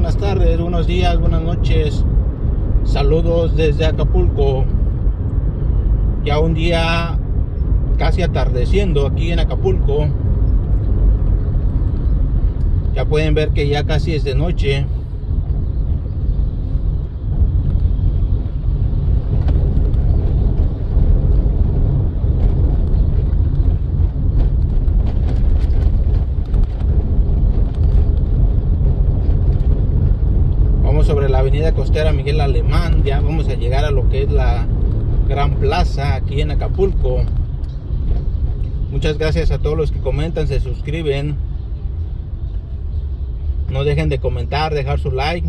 buenas tardes, buenos días, buenas noches. Saludos desde Acapulco. Ya un día casi atardeciendo aquí en Acapulco. Ya pueden ver que ya casi es de noche. Sobre la avenida costera Miguel Alemán. Ya vamos a llegar a lo que es la Gran Plaza aquí en Acapulco. Muchas gracias a todos los que comentan, se suscriben. No dejen de comentar, dejar su like.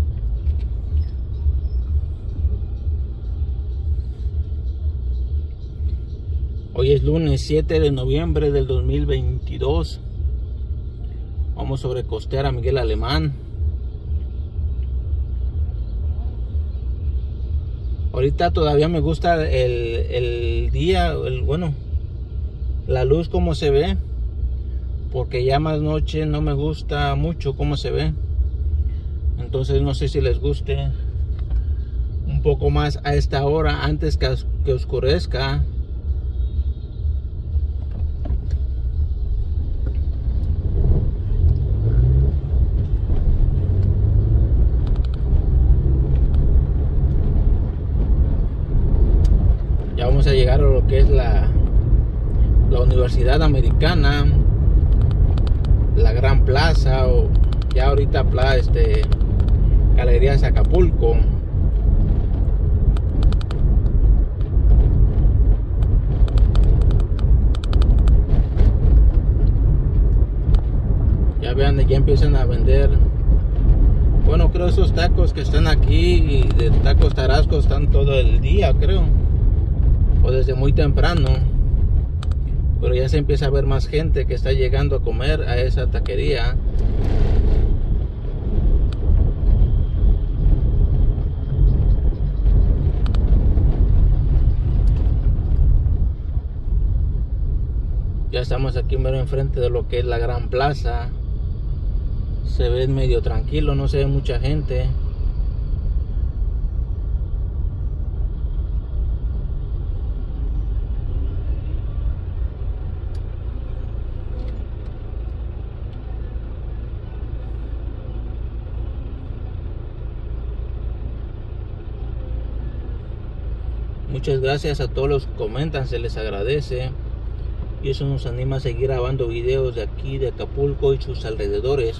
Hoy es lunes 7 de noviembre del 2022. Vamos sobre costera Miguel Alemán. Ahorita todavía me gusta el día, bueno, la luz como se ve, porque ya más noche no me gusta mucho cómo se ve. Entonces no sé si les guste un poco más a esta hora antes que oscurezca. Vamos a llegar a lo que es la Universidad Americana, la Gran Plaza, o ya ahorita Galerías Acapulco. Ya vean, ya empiezan a vender. Bueno, creo esos tacos que están aquí de tacos Tarasco están todo el día, creo, o desde muy temprano, pero ya se empieza a ver más gente que está llegando a comer a esa taquería. Ya estamos aquí mero enfrente de lo que es la Gran Plaza. Se ve medio tranquilo, no se ve mucha gente. Muchas gracias a todos los que comentan, se les agradece. Y eso nos anima a seguir grabando videos de aquí, de Acapulco y sus alrededores.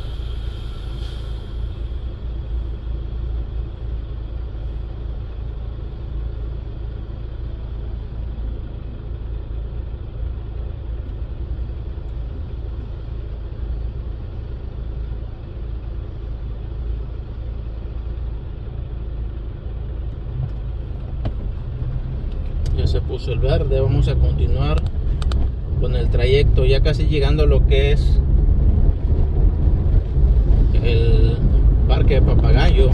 Ya se puso el verde, vamos a continuar con el trayecto, ya casi llegando a lo que es el Parque de Papagayo.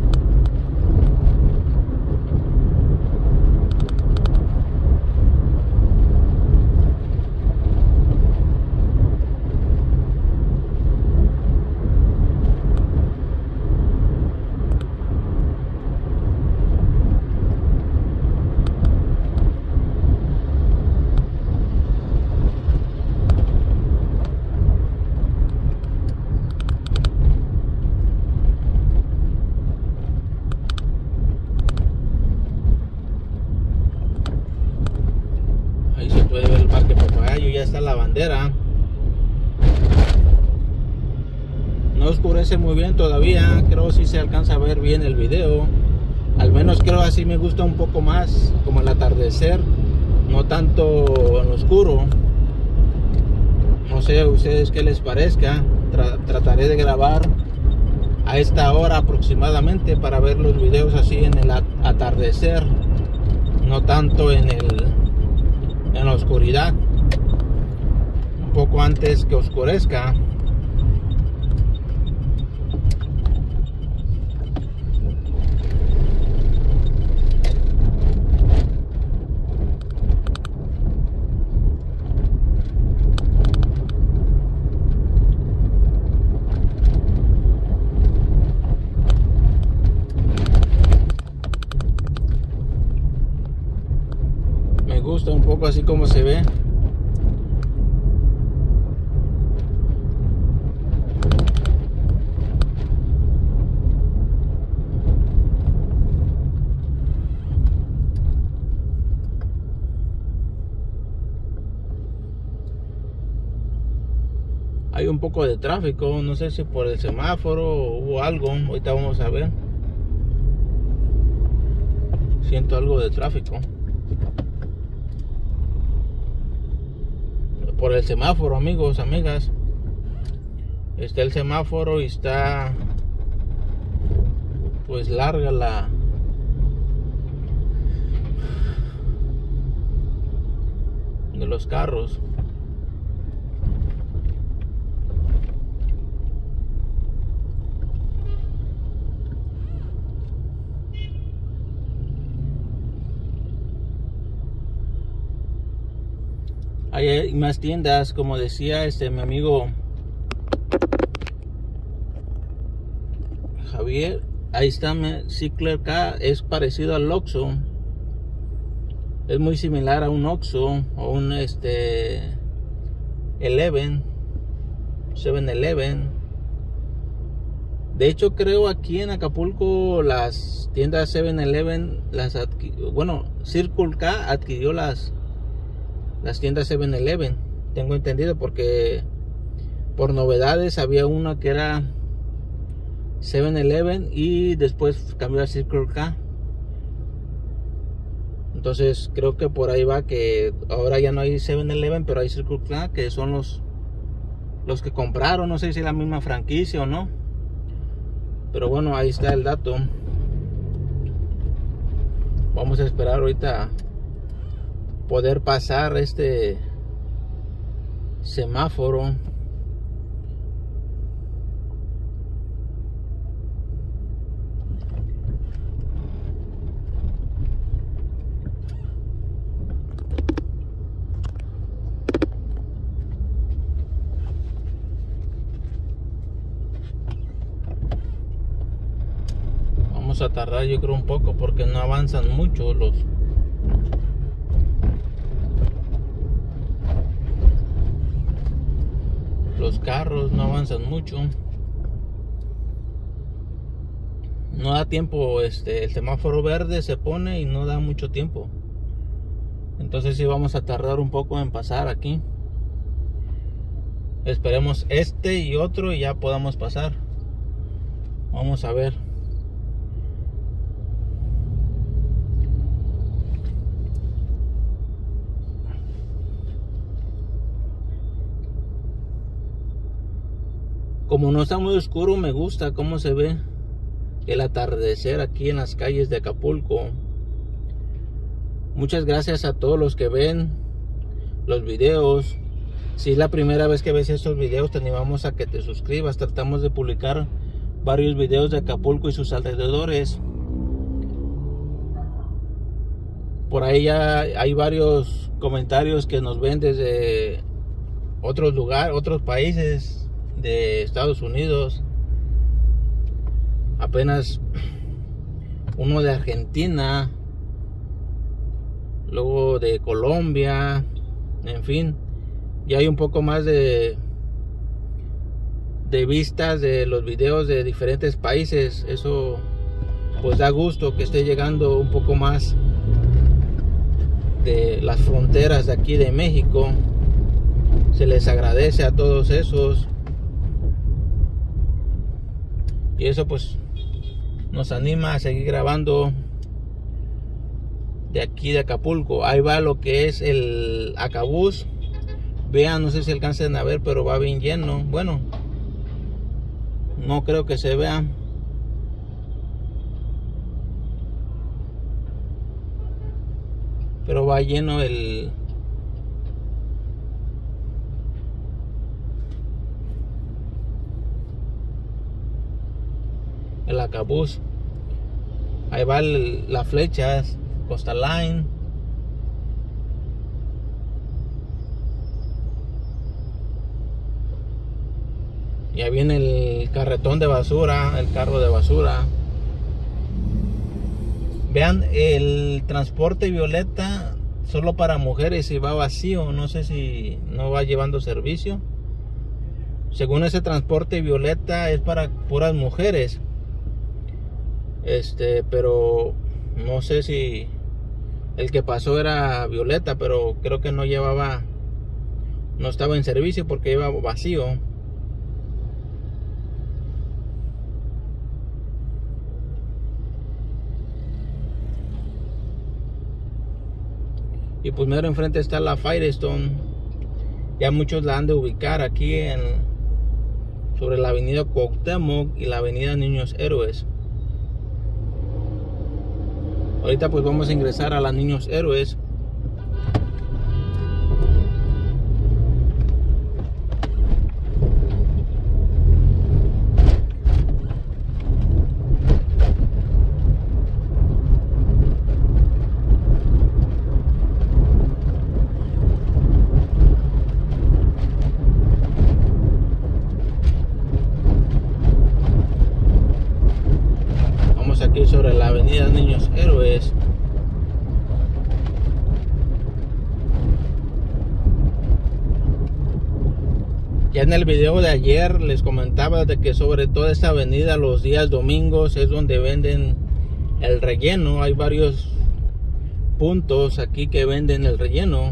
Puede ver el Parque Papagayo, ya está la bandera. No oscurece muy bien todavía, creo si se alcanza a ver bien el video. Al menos creo así me gusta un poco más, como el atardecer, no tanto en lo oscuro. No sé a ustedes qué les parezca. Trataré de grabar a esta hora aproximadamente para ver los videos así en el atardecer, no tanto en la oscuridad, un poco antes que oscurezca. poco así como se ve. Hay un poco de tráfico, no sé si por el semáforo o algo, ahorita vamos a ver. Siento algo de tráfico. Por el semáforo, amigos, amigas. Está el semáforo y está pues larga de los carros. Hay más tiendas, como decía mi amigo Javier. Ahí está Cicler K, es parecido al Oxxo. Es muy similar a un Oxxo o un 7-Eleven. De hecho, creo aquí en Acapulco las tiendas 7-Eleven Circle K adquirió las tiendas 7-Eleven, tengo entendido, porque por novedades había una que era 7-Eleven y después cambió a Circle K. Entonces creo que por ahí va, que ahora ya no hay 7-Eleven, pero hay Circle K, que son los que compraron. No sé si es la misma franquicia o no, pero bueno, ahí está el dato. Vamos a esperar ahorita poder pasar este semáforo. Vamos a tardar, yo creo, un poco, porque no avanzan mucho los carros, no avanzan mucho. No da tiempo, el semáforo verde se pone y no da mucho tiempo. Entonces sí vamos a tardar un poco en pasar aquí. Esperemos y otro y ya podamos pasar. Vamos a ver. Como no está muy oscuro, me gusta cómo se ve el atardecer aquí en las calles de Acapulco. Muchas gracias a todos los que ven los videos. Si es la primera vez que ves estos videos, te animamos a que te suscribas. Tratamos de publicar varios videos de Acapulco y sus alrededores. Por ahí ya hay varios comentarios que nos ven desde otros lugares, otros países de Estados Unidos. Apenas uno de Argentina, luego de Colombia, en fin, ya hay un poco más de vistas de los videos de diferentes países. Eso pues da gusto que esté llegando un poco más de las fronteras de aquí de México. Se les agradece a todos esos. Y eso pues nos anima a seguir grabando de aquí de Acapulco. Ahí va lo que es el Acabús. Vean, no sé si alcancen a ver, pero va bien lleno. Bueno, no creo que se vea. Pero va lleno el Acabús. Ahí va la flecha Coastal Line. Ya viene el carretón de basura, el carro de basura. Vean, el transporte violeta solo para mujeres y va vacío. No sé si no va llevando servicio. Según ese transporte violeta es para puras mujeres. Pero no sé si el que pasó era violeta, pero creo que no estaba en servicio porque iba vacío. Y pues mero enfrente está la Firestone. Ya muchos la han de ubicar aquí sobre la avenida Cuauhtémoc y la avenida Niños Héroes. Ahorita pues vamos a ingresar a la Niños Héroes. Aquí sobre la avenida Niños Héroes. Ya en el video de ayer les comentaba de que sobre toda esta avenida los días domingos es donde venden el relleno. Hay varios puntos aquí que venden el relleno.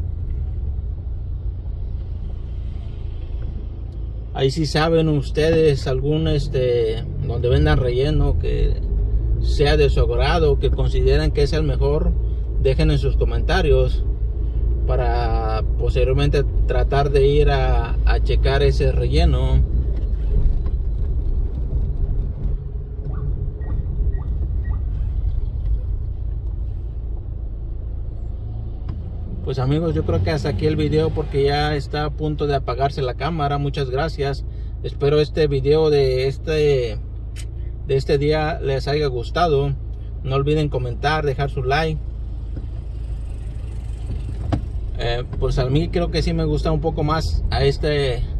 Ahí si saben ustedes algún donde vendan relleno que sea de su agrado, que consideren que es el mejor, dejen en sus comentarios para posteriormente tratar de ir a checar ese relleno. Pues amigos, yo creo que hasta aquí el video porque ya está a punto de apagarse la cámara. Muchas gracias. Espero este video de este día les haya gustado. No olviden comentar, dejar su like. Pues a mí creo que sí me gusta un poco más a